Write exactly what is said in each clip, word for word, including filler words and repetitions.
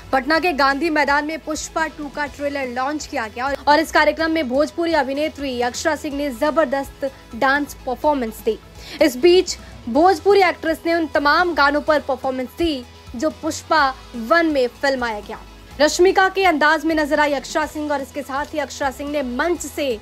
पटना के गांधी मैदान में पुष्पा टू का ट्रेलर लॉन्च किया गया और इस कार्यक्रम में भोजपुरी अभिनेत्री अक्षरा सिंह ने जबरदस्त डांस परफॉर्मेंस दी। इस बीच भोजपुरी एक्ट्रेस ने उन तमाम गानों पर परफॉर्मेंस दी जो पुष्पा वन में फिल्माया गया। रश्मिका के अंदाज में नजर आई अक्षरा सिंह और इसके साथ ही अक्षरा सिंह ने मंच से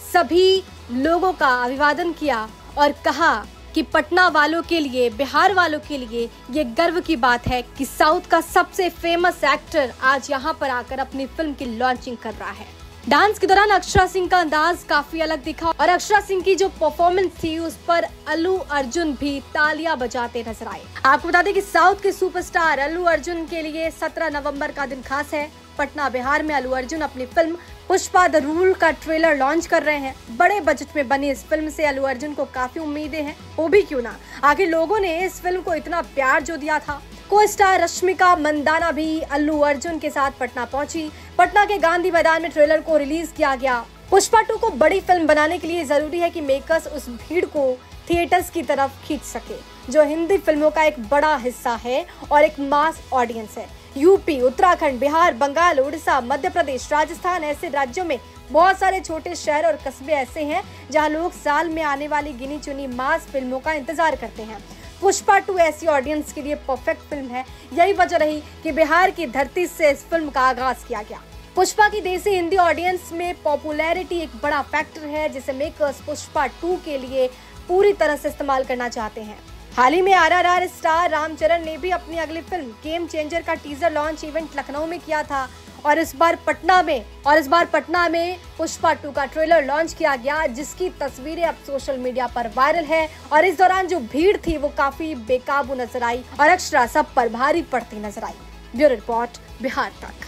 सभी लोगों का अभिवादन किया और कहा कि पटना वालों के लिए, बिहार वालों के लिए ये गर्व की बात है कि साउथ का सबसे फेमस एक्टर आज यहाँ पर आकर अपनी फिल्म की लॉन्चिंग कर रहा है। डांस के दौरान अक्षरा सिंह का अंदाज काफी अलग दिखा और अक्षरा सिंह की जो परफॉर्मेंस थी उस पर अल्लू अर्जुन भी तालियां बजाते नजर आए। आपको बता दें कि साउथ के सुपरस्टार अल्लू अर्जुन के लिए सत्रह नवंबर का दिन खास है। पटना बिहार में अल्लू अर्जुन अपनी फिल्म पुष्पा द रूल का ट्रेलर लॉन्च कर रहे हैं। बड़े बजट में बनी इस फिल्म से अल्लू अर्जुन को काफी उम्मीदें हैं। वो भी क्यों ना, आखिर लोगों ने इस फिल्म को इतना प्यार जो दिया था। को स्टार रश्मिका मंदाना भी अल्लू अर्जुन के साथ पटना पहुंची। पटना के गांधी मैदान में ट्रेलर को रिलीज किया गया। पुष्पा टू को बड़ी फिल्म बनाने के लिए जरूरी है कि मेकर्स उस भीड़ को थिएटर्स की तरफ खींच सके जो हिंदी फिल्मों का एक बड़ा हिस्सा है और एक मास ऑडियंस है। यूपी, उत्तराखंड, बिहार, बंगाल, उड़ीसा, मध्य प्रदेश, राजस्थान ऐसे राज्यों में बहुत सारे छोटे शहर और कस्बे ऐसे हैं जहां लोग साल में आने वाली गिनी चुनी मास फिल्मों का इंतजार करते हैं। पुष्पा टू ऐसी ऑडियंस के लिए परफेक्ट फिल्म है। यही वजह रही कि बिहार की धरती से इस फिल्म का आगाज किया गया। पुष्पा की देसी हिंदी ऑडियंस में पॉपुलैरिटी एक बड़ा फैक्टर है जिसे मेकर्स पुष्पा टू के लिए पूरी तरह से इस्तेमाल करना चाहते हैं। हाल ही में आरआरआर स्टार रामचरण ने भी अपनी अगली फिल्म गेम चेंजर का टीजर लॉन्च इवेंट लखनऊ में किया था और इस बार पटना में और इस बार पटना में पुष्पा टू का ट्रेलर लॉन्च किया गया जिसकी तस्वीरें अब सोशल मीडिया पर वायरल है और इस दौरान जो भीड़ थी वो काफी बेकाबू नजर आई और अक्षरा सब पर भारी पड़ती नजर आई। ब्यूरो रिपोर्ट, बिहार तक।